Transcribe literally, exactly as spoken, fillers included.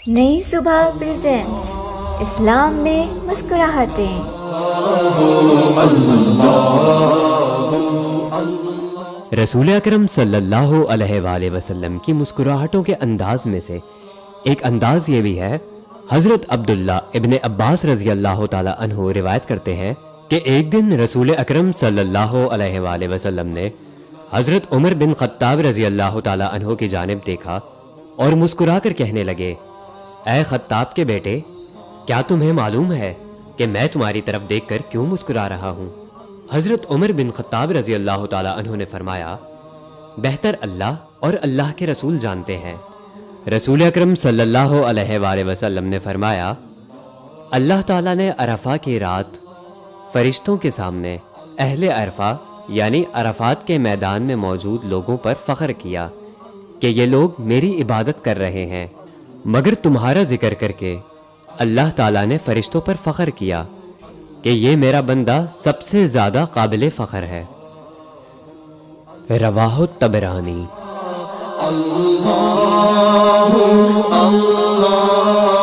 نئی صبح پریزنٹس اسلام میں مسکراہٹیں۔ رسول اکرم صلی اللہ علیہ وآلہ وسلم کی مسکراہٹوں کے انداز میں سے ایک انداز یہ بھی ہے۔ حضرت عبداللہ ابن عباس رضی اللہ تعالی عنہ روایت کرتے ہیں کہ ایک دن رسول اکرم صلی اللہ علیہ وآلہ وسلم نے حضرت عمر بن خطاب رضی اللہ تعالی عنہ کی جانب دیکھا اور مسکرا کر کہنے لگے، اے خطاب کے بیٹے، کیا تمہیں معلوم ہے کہ میں تمہاری طرف دیکھ کر کیوں مسکرا رہا ہوں؟ حضرت عمر بن خطاب رضی اللہ تعالی عنہ نے فرمایا، بہتر اللہ اور اللہ کے رسول جانتے ہیں۔ رسول اکرم صلی اللہ علیہ وآلہ وسلم نے فرمایا، اللہ تعالیٰ نے عرفہ کی رات فرشتوں کے سامنے اہل عرفہ یعنی عرفات کے میدان میں موجود لوگوں پر فخر کیا کہ یہ لوگ میری عبادت کر رہے ہیں، مگر تمہارا ذکر کر کے اللہ تعالیٰ نے فرشتوں پر فخر کیا کہ یہ میرا بندہ سب سے زیادہ قابل فخر ہے۔ رواہ الطبرانی۔ اللہ اللہ